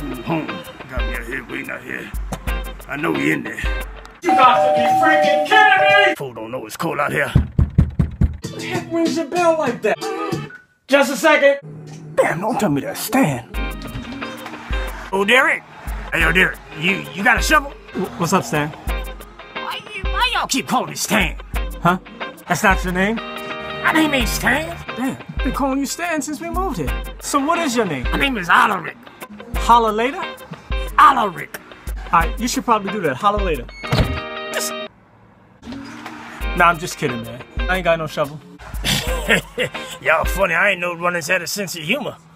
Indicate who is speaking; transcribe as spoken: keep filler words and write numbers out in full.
Speaker 1: fool home. Got me out here waiting out here. I know he in there.
Speaker 2: You got to be freaking kidding me!
Speaker 1: Fool don't know it's cold out here.
Speaker 2: What the heck rings your bell like that? Just a second.
Speaker 1: Damn, don't tell me to stand. Oh, Derek. Hey, yo, Derek, you, you got a shovel?
Speaker 2: What's up, Stan?
Speaker 1: Why, why y'all keep calling me Stan?
Speaker 2: Huh? That's not your name?
Speaker 1: My name ain't Stan.
Speaker 2: Damn, been calling you Stan since we moved here. So what is your name?
Speaker 1: My name is Alaric.
Speaker 2: Holla later?
Speaker 1: Alaric.
Speaker 2: Alright, you should probably do that. Holla later. Just... Nah, I'm just kidding, man. I ain't got no shovel.
Speaker 1: Y'all funny. I ain't know runners had a sense of humor.